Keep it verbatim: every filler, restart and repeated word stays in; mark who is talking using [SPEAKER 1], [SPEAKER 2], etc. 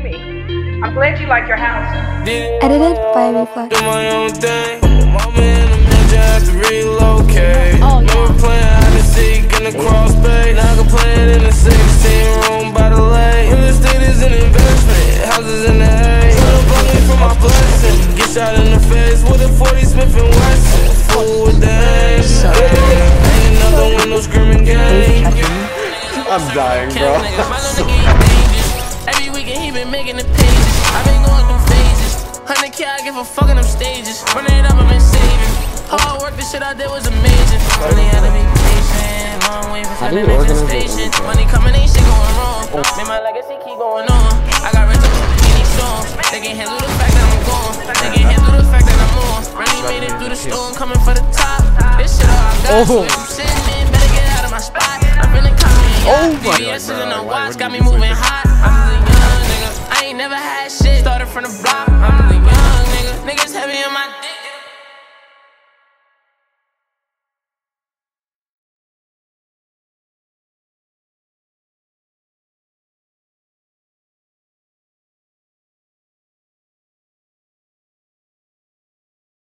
[SPEAKER 1] me. I'm glad you like your house.
[SPEAKER 2] Edited by Reflex.
[SPEAKER 3] Do my own thing. Mama in the mansion, have to relocate.
[SPEAKER 2] Oh, yeah.
[SPEAKER 3] Never playing hide and seek in the cross space. Now I can play it in the sixteen room by the lake. Real estate is an investment. Houses in the hay. Put up on me for my blessing. Get shot in the face with a forty Smith and Wesson. Fool with the aim. Ain't another one, no screaming gang.
[SPEAKER 4] I'm dying, bro.
[SPEAKER 3] Every weekend he been making the pages. I've been going through phases. one hundred K, I give a fuck on them stages. Running it up, I've been saving. Hard work, the shit I did was amazing. Really had to be patient. Long way for the manifestation. Money coming, ain't shit going wrong. Made my legacy keep going on. I got rich up with any storm. They can't handle the fact that I'm gone. They can't handle the fact that I'm on. Really made it through the storm, coming for the top. This shit all I got. So if I'm sitting in, better get out of my spot. I'm feeling confident.
[SPEAKER 4] Oh my
[SPEAKER 3] B S in the watch got me moving hot. I'm the young nigga. I ain't never had shit. Started from the block. I'm the young nigga. Niggas heavy in my